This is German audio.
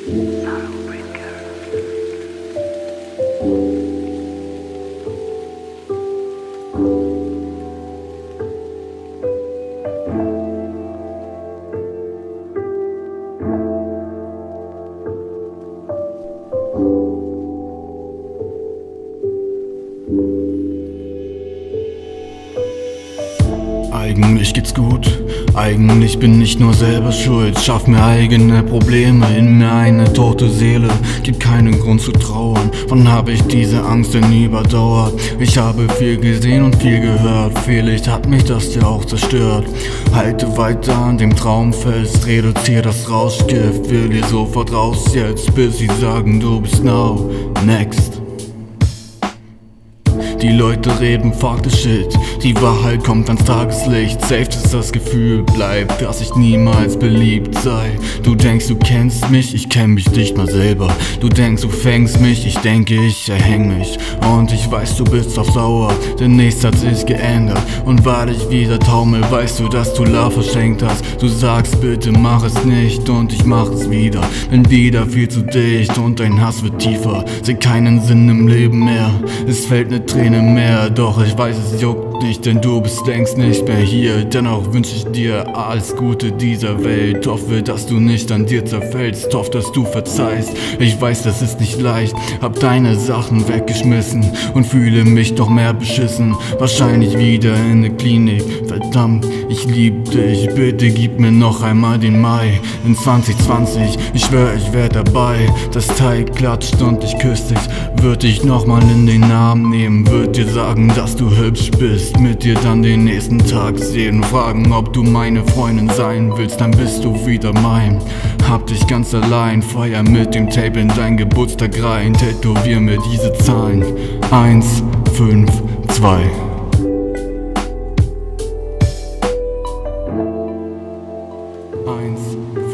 Eigentlich geht's gut, eigentlich bin ich nur selber schuld. Schaff mir eigene Probleme, in mir eine tote Seele. Gibt keinen Grund zu trauern, wann hab ich diese Angst denn überdauert? Ich habe viel gesehen und viel gehört, vielleicht hat mich das ja auch zerstört. Halte weiter an dem Traum fest, reduzier das Rauschgift. Will dir sofort raus jetzt, bis sie sagen du bist now next. Die Leute reden fuck the shit, die Wahrheit kommt ans Tageslicht. Safe ist das Gefühl bleibt, dass ich niemals beliebt sei. Du denkst du kennst mich, ich kenn mich nicht mal selber. Du denkst du fängst mich, ich denke ich erhäng mich. Und ich weiß du bist auf sauer, denn nichts hat sich geändert. Und weil ich wieder taumel, weißt du, dass du Love verschenkt hast. Du sagst bitte mach es nicht und ich mach es wieder. Bin wieder viel zu dicht und dein Hass wird tiefer. Seh keinen Sinn im Leben mehr, es fällt ne Träne mehr, doch ich weiß es juckt nicht, denn du bist längst nicht mehr hier. Dennoch wünsch ich dir alles Gute dieser Welt. Hoffe, dass du nicht an dir zerfällst, hoffe, dass du verzeihst. Ich weiß, das ist nicht leicht, hab deine Sachen weggeschmissen und fühle mich noch mehr beschissen. Wahrscheinlich wieder in der Klinik, verdammt, ich lieb dich. Bitte gib mir noch einmal den Mai in 2020, ich schwör, ich wär dabei. Das Teil klatscht und ich küss dich, würd dich nochmal in den Arm nehmen, würd dir sagen, dass du hübsch bist, mit dir dann den nächsten Tag sehen, fragen, ob du meine Freundin sein willst, dann bist du wieder mein. Hab dich ganz allein, feier mit dem Tape in dein Geburtstag rein, tätowier mir diese Zahlen 1, 5, 2. 1,